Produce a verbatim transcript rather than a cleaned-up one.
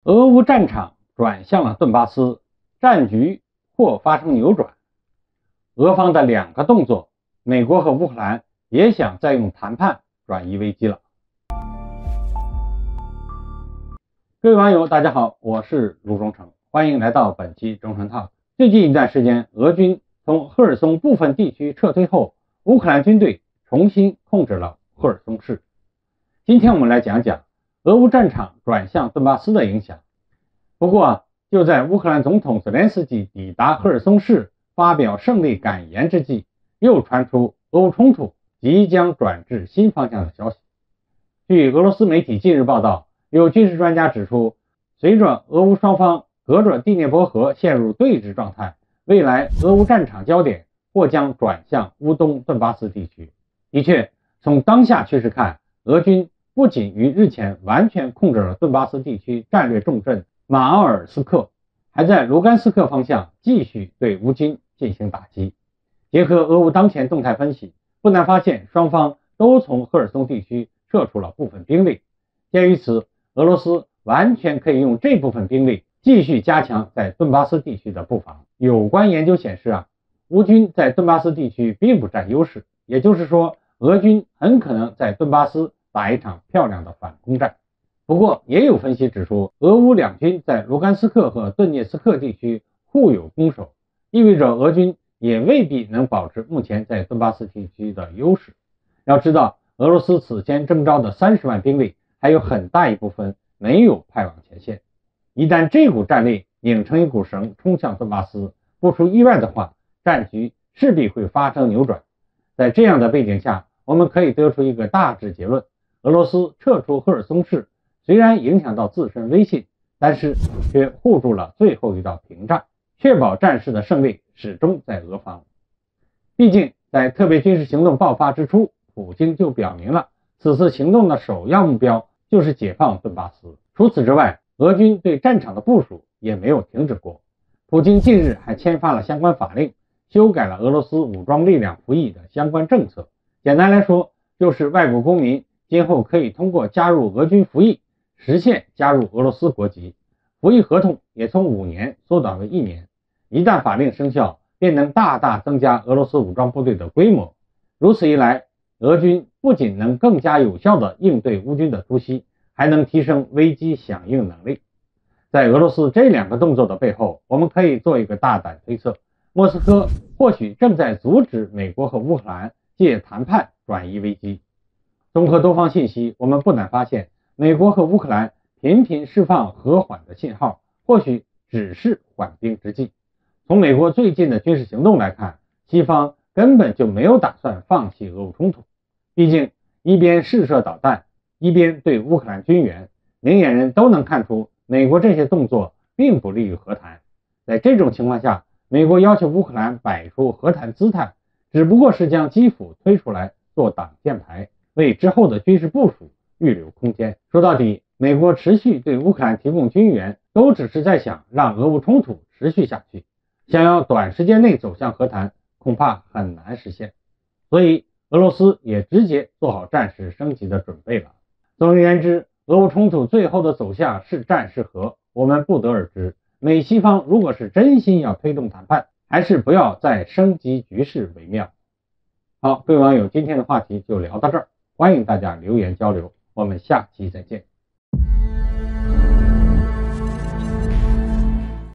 俄乌战场转向了顿巴斯，战局或发生扭转。俄方的两个动作，美国和乌克兰也想再用谈判转移危机了。各位网友大家好，我是卢忠诚，欢迎来到本期忠诚套。最近一段时间，俄军从赫尔松部分地区撤退后，乌克兰军队重新控制了赫尔松市。今天我们来讲讲俄乌战场转向顿巴斯的影响。不过就在乌克兰总统泽连斯基抵达赫尔松市发表胜利感言之际，又传出俄乌冲突即将转至新方向的消息。据俄罗斯媒体近日报道，有军事专家指出，随着俄乌双方隔着第聂伯河陷入对峙状态，未来俄乌战场焦点或将转向乌东顿巴斯地区。的确，从当下趋势看，俄军不仅于日前完全控制了顿巴斯地区战略重镇马奥尔斯克，还在卢甘斯克方向继续对乌军进行打击。结合俄乌当前动态分析，不难发现双方都从赫尔松地区撤出了部分兵力。鉴于此，俄罗斯完全可以用这部分兵力继续加强在顿巴斯地区的布防。有关研究显示啊，乌军在顿巴斯地区并不占优势，也就是说，俄军很可能在顿巴斯打一场漂亮的反攻战。不过也有分析指出，俄乌两军在卢甘斯克和顿涅茨克地区互有攻守，意味着俄军也未必能保持目前在顿巴斯地区的优势。要知道，俄罗斯此前征召的三十万兵力还有很大一部分没有派往前线，一旦这股战力拧成一股绳冲向顿巴斯，不出意外的话，战局势必会发生扭转。在这样的背景下，我们可以得出一个大致结论：俄罗斯撤出赫尔松市虽然影响到自身威信，但是却护住了最后一道屏障，确保战事的胜利始终在俄方。毕竟在特别军事行动爆发之初，普京就表明了此次行动的首要目标就是解放顿巴斯。除此之外，俄军对战场的部署也没有停止过。普京近日还签发了相关法令，修改了俄罗斯武装力量服役的相关政策。简单来说，就是外国公民今后可以通过加入俄军服役实现加入俄罗斯国籍，服役合同也从五年缩短为一年。一旦法令生效，便能大大增加俄罗斯武装部队的规模。如此一来，俄军不仅能更加有效地应对乌军的突袭，还能提升危机响应能力。在俄罗斯这两个动作的背后，我们可以做一个大胆推测，莫斯科或许正在阻止美国和乌克兰借谈判转移危机。综合多方信息，我们不难发现，美国和乌克兰频频释放和缓的信号，或许只是缓兵之计。从美国最近的军事行动来看，西方根本就没有打算放弃俄乌冲突。毕竟一边试射导弹，一边对乌克兰军援，明眼人都能看出美国这些动作并不利于和谈。在这种情况下，美国要求乌克兰摆出和谈姿态，只不过是将基辅推出来做挡箭牌，为之后的军事部署预留空间。说到底，美国持续对乌克兰提供军援，都只是在想让俄乌冲突持续下去，想要短时间内走向和谈，恐怕很难实现。所以俄罗斯也直接做好战事升级的准备了。总而言之，俄乌冲突最后的走向是战是和，我们不得而知。美西方如果是真心要推动谈判，还是不要再升级局势为妙。好，各位网友，今天的话题就聊到这儿，欢迎大家留言交流，我们下期再见。